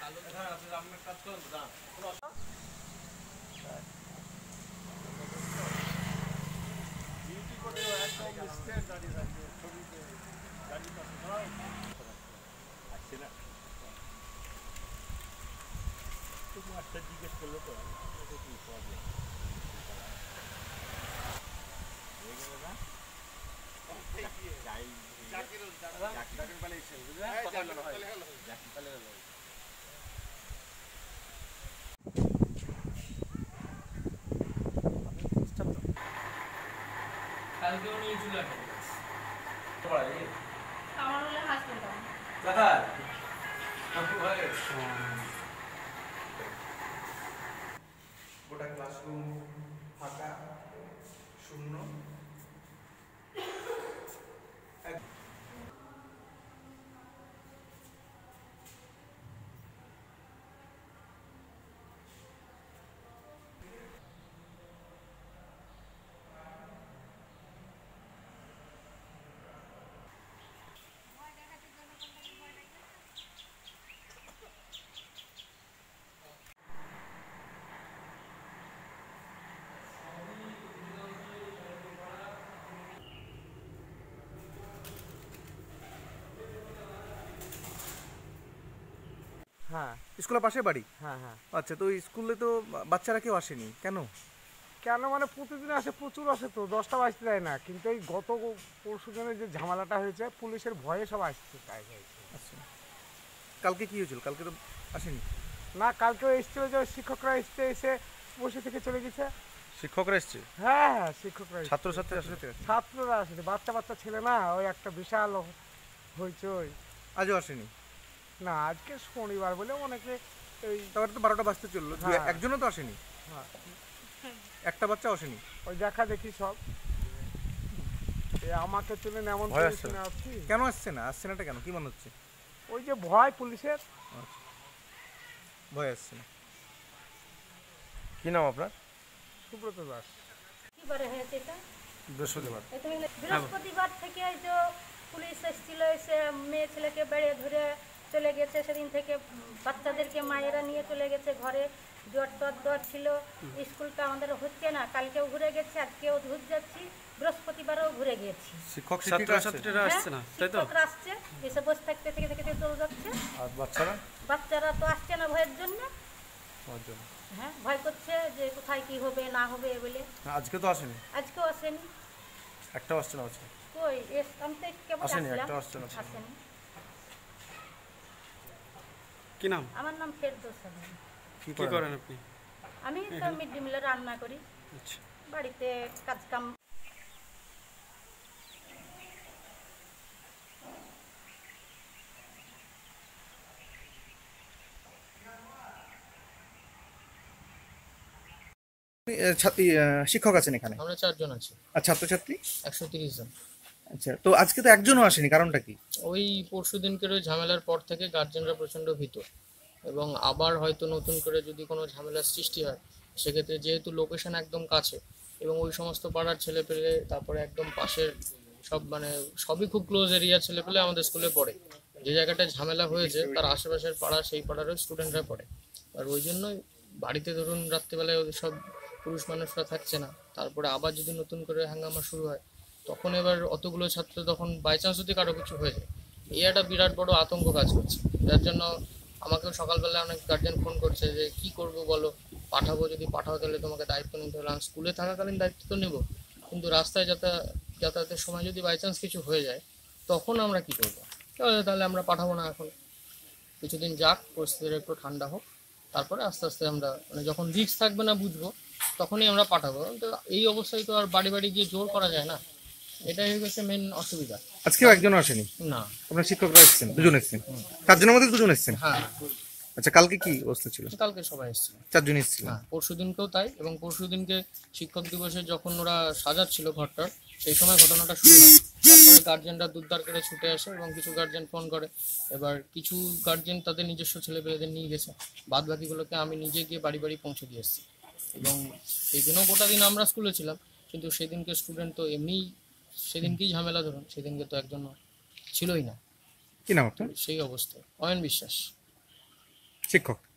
জিজ্ঞেস করলো তো কি প্রবলেম হয়ে গেল না কালকেও নিয়ে চলে গোটা ক্লাসরুম ফাঁকা শূন্য। হ্যাঁ স্কুলের পাশে বাড়ি? হ্যাঁ হ্যাঁ। আচ্ছা, তো স্কুলে তো বাচ্চারা কেউ আসেনি কেন? কেন মানে প্রতিদিন আসে, প্রচুর আসে তো, 10টা বাজতে দেয় না, কিন্তু এই গত পরশু দিনে যে ঝামেলাটা হয়েছে পুলিশের ভয়ে সব আসছে তাই হয়েছে। আচ্ছা, কালকে কি হয়েছিল? কালকে তো আসেনি। না, কালকেও এসেছিল, যে শিক্ষকরা এসছে, এসে বসে থেকে চলে গেছে। শিক্ষকরা এসছে? হ্যাঁ হ্যাঁ, শিক্ষকরা। ছাত্রছাত্রী আসলে? ছাত্ররা আসেনি, বাচ্চা বাচ্চা ছেলে না, ওই একটা বিশাল হইচই। আজও আসেনি? না, আজকে শনিবার বলে অনেকে এই তারপরে তো 12টা বাজতে চললো, হ্যাঁ। একজনও তো আসেনি? হ্যাঁ, একটা বাচ্চা আসেনি? ওই দেখা দেখি সব আমাকে তুলে এমন ভয় আসছে না? আসছি। কেন আসছে না? আসছে নাটা কেন, কি মনে হচ্ছে? ওই যে ভয় পুলিশের। আচ্ছা, ভয় আসছে না। কি নাম আপনার? সুব্রত দাস। কিবারে হয়েছে এটা? বৃহস্পতিবার। বৃহস্পতিবার থেকে যে পুলিশ এসেছিল, এসে মেয়ে ছেলেকে বেড়ে ধরে চলে গেছে। সেদিন থেকে বাচ্চাদেরকে মায়েরা নিয়ে চলে গেছে ঘরে। জ্বর টর ছিল, স্কুলটা আমাদের হচ্ছে না। কালকেও ঘুরে গেছে, আজকেও ধুর যাচ্ছি, বৃহস্পতিবারও ঘুরে গিয়েছি। শিক্ষক ছাত্রছাত্রীরা আসছে না, তাই তো? শিক্ষকরা আসছে, এসে বসে থাকতে থেকে থেকে চলে যাচ্ছে। আর বাচ্চারা? বাচ্চারা তো আসছে না ভয়ের জন্য। হ্যাঁ, ভয় করছে যে কোথায় কি হবে না হবে বলে। আজকে তো আসেনি? আজকেও আসেনি। একটাও আসছে না? আজকে কই আমি তো কেবল আসেনি, আসলাম। একটাও আসছে না। আসেনি। কি নাম? আমার নাম ফেরদৌস আলম। কি করেন আপনি? আমি তো মিড ডে মিলে রান্না করি, আচ্ছা, বাড়িতে কাজ কাম। শিক্ষক আছেন এখানে? আমরা 4 জন আছি। আর ছাত্রছাত্রী? 130 জন। আচ্ছা, তো আজকে তো একজনও আসেনি, কারণটা কি? ওই পরশু দিনকের ওই ঝামেলার পর থেকে গার্জেনরা প্রচণ্ড ভীত, এবং আবার হয়তো নতুন করে যদি কোনো ঝামেলার সৃষ্টি হয়, সেক্ষেত্রে যেহেতু লোকেশন একদম কাছে এবং ওই সমস্ত পাড়ার ছেলেপেলে, তারপরে একদম পাশের সব মানে সবই খুব ক্লোজ এরিয়া ছেলেপেলে আমাদের স্কুলে পড়ে। যে জায়গাটায় ঝামেলা হয়েছে তার আশেপাশের পাড়া, সেই পাড়ারও স্টুডেন্টরা পড়ে। আর ওই জন্যই বাড়িতে ধরুন রাত্রিবেলায় ওদের সব পুরুষ মানুষরা থাকছে না, তারপরে আবার যদি নতুন করে হাঙ্গামা শুরু হয়, তখন এবার অতগুলো ছাত্র, তখন বাই চান্স যদি কারো কিছু হয়ে যায়, এই একটা বিরাট বড় আতঙ্ক কাজ করছে। যার জন্য আমাকেও সকালবেলা অনেক গার্জেন ফোন করছে যে কি করব বলো, পাঠাবো, যদি পাঠাও তাহলে তোমাকে দায়িত্ব নিতে হলে। স্কুলে থাকাকালীন দায়িত্ব তো নেব, কিন্তু রাস্তায় যাতায়াতের সময় যদি বাই চান্স কিছু হয়ে যায়, তখন আমরা কি করবো? তাহলে আমরা পাঠাবো না, এখন কিছুদিন যাক, পরিস্থিতিটা একটু ঠান্ডা হোক, তারপরে আস্তে আস্তে আমরা মানে যখন রিস্ক থাকবে না বুঝবো, তখনই আমরা পাঠাবো। তো এই অবস্থায় তো আর বাড়ি বাড়ি গিয়ে জোর করা যায় না, এটাই হচ্ছে মেন অসুবিধা। আজকেও একজনও আসেনি? না। আপনার শিক্ষকরা এসেছেন? দুজন এসেছেন? 4 জনের মধ্যে 2 জন এসেছেন? হ্যাঁ। আচ্ছা, কালকে কি অবস্থা ছিল? কালকে সবাই এসেছিল। 4 জন এসেছিল? হ্যাঁ, পরশু দিনকেও তাই। এবং পরশু দিনকে শিক্ষক দিবসে যখন ওরা সাজাচ্ছিল ঘরটার, সেই সময় ঘটনাটা শুরু হয়। তারপরে গার্জেনরা দুধদার করে ছুটে আসে এবং কিছু গার্জেন ফোন করে। এবার কিছু গার্জেন তাদের নিজস্ব ছেলেপেলেদের নিয়ে গেছে, বাদ বাকিগুলোকে আমি নিজে গিয়ে বাড়ি বাড়ি পৌঁছে দিয়ে এসেছি। এবং সেই দিনও গোটা দিন আমরা স্কুলে ছিলাম, কিন্তু সেদিনকে স্টুডেন্ট তো এমনিই, সেদিনকেই ঝামেলা, ধরুন সেদিনকে তো একজন ছিলই না। কি নাম আপনার? সেই অবস্থায় অয়ন বিশ্বাস। শিক্ষক।